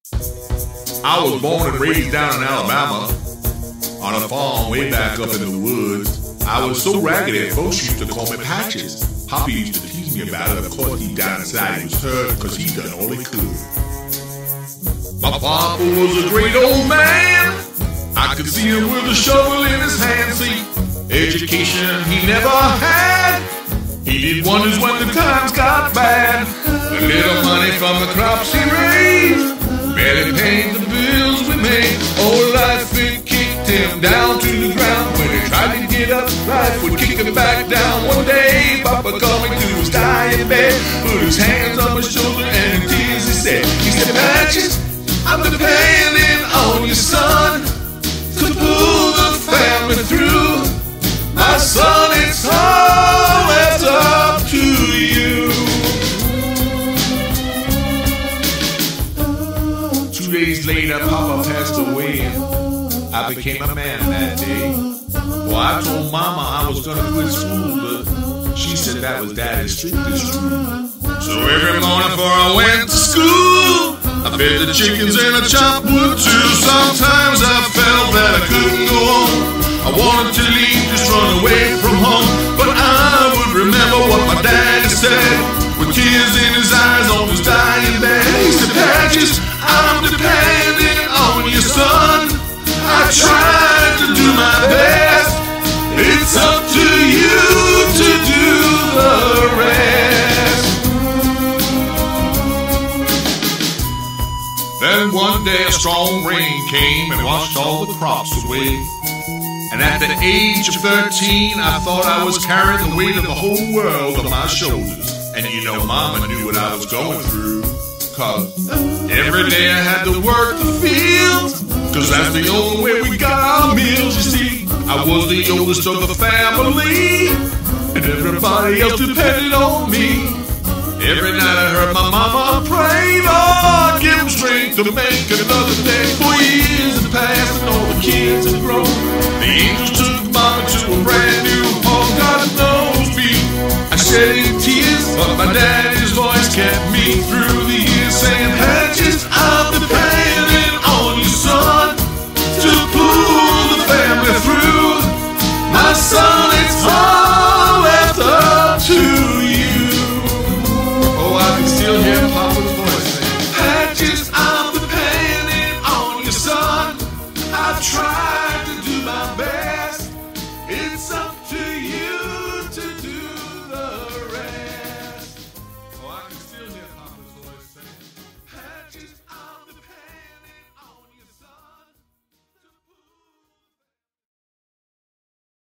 I was born and raised down in Alabama, on a farm way back up in the woods. I was so raggedy, folks used to call me Patches. Poppy used to tease me about it. Of course, deep down inside he was hurt because he done all he could. My papa was a great old man. I could see him with a shovel in his hand. See, education he never had. He did wonders when the times got bad. The little money from the crops he raised barely paid the bills we made. Oh, life it kicked him down to the ground. When he tried to get up, life would kick him back down. One day, Papa coming to his dying bed, put his hands on my shoulder and in tears he said, Patches, I'm depending on your son to pull the family through. My son, it's always up to you. 2 days later, Papa passed away, and I became a man that day. Well, I told Mama I was gonna quit school, but she said that was Daddy's strictest rule. So every morning before I went to school, I fed the chickens and I chopped wood too. Sometimes I felt that I couldn't go on. I wanted to leave, just run away from home. But I would remember what my daddy said, with tears in his eyes on his dying bed. He said, Patches, I'm depending on your son. I tried to do my best. It's up to you to do the rest. Then one day a strong rain came and washed all the crops away. And at the age of 13, I thought I was carrying the weight of the whole world on my shoulders. And you know, Mama knew what I was going through, 'cause every day I had to work the fields, 'cause that's the only way we got our meals. You see, I was the oldest of the family, and everybody else depended on me. Every night I heard my mama pray, Lord, give him strength to make another day. 4 years have passed and all the kids have grown. The angels took Mama to a brand new home. God knows me, I shed tears, but my daddy's voice kept me through the years, saying, Patches, I'm depending on your son to pull the family through. My son, it's always up to you. Oh, I can still hear Papa's voice saying, Patches, I'm depending on your son. I've tried to do my best. It's up to you to do the rest. Oh, I can still hear Papa's voice saying, Patches,